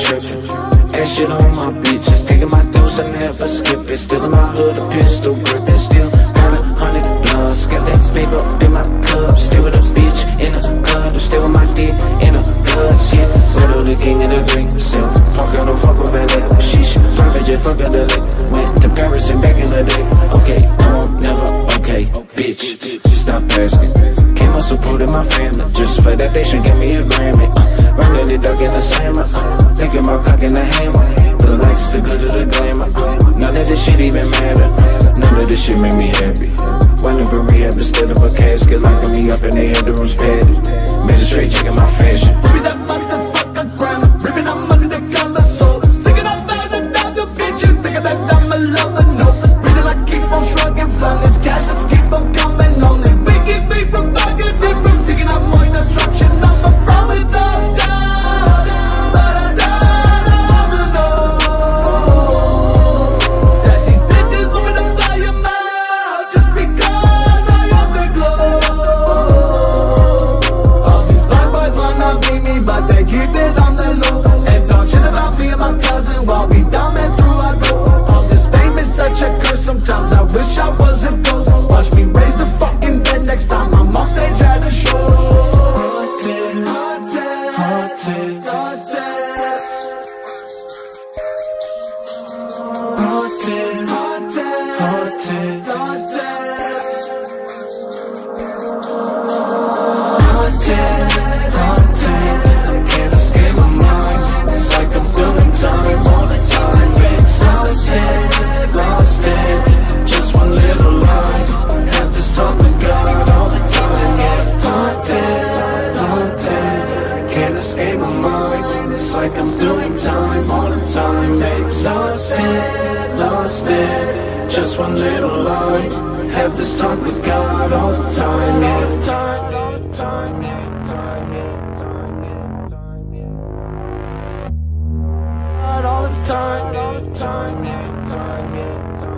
tripping. That shit on my bitches, taking my dose, I never skip it. Still in my hood, a pistol grip, and still got 100 blunts. Got that paper in my cup, stay with a bitch in a club, stay with my dick in a guts, yeah. Riddle the king of the Greek self, Parker don't fuck with LA, sheesh. Private jet, fuck a delay, went to Paris and back in the day. Okay, no, never, okay, bitch, stop asking. Came up supporting my family, just for that they should give me a Grammy. Running the duck in the slammer, thinking about cocking the hammer. The lights, the glitter, the glamour, none of this shit even matter. None of this shit make me happy. Went up in rehab instead of a casket, locking me up and they had the rooms padded. Magistrate checking my fashion. Ripping that motherfucker grammar, ripping I'm under the collar, so singing out loud another bitch. You think that I'm a lover? No reason I keep on shrugging, blunt is cash, let's keep on coming. Only biggie beat from bugging, from singing out more destruction. I'm a promise of time, but I never know that these bitches want me to fly them out just because I have the glow. All these fine boys wanna be me, but they keep it on the low and talk shit about me and my cousin while we down and through I go. All this fame is such a curse, sometimes I wish I wasn't ghost. Watch me raise the fucking dead next time I'm off stage at a show. Haunted, haunted, haunted, haunted, haunted, haunted, haunted, can't escape my mind. It's like I'm doing time all the time. Exhausted, lost it, just one little line. Have this talk with God all the time. Yeah, haunted, haunted, can't escape my mind. It's like I'm doing time all the time. Exhausted, lost it, just one little line. Have this talk with God all the time. Yeah. All the time, all the time, all the time.